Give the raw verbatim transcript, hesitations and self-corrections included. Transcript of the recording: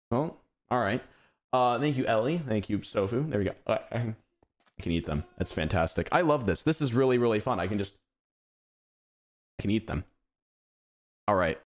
Well, all right. Uh, thank you, Ellie. Thank you, Sofu. There we go. Uh, I can eat them. That's fantastic. I love this. This is really, really fun. I can just I can eat them. All right.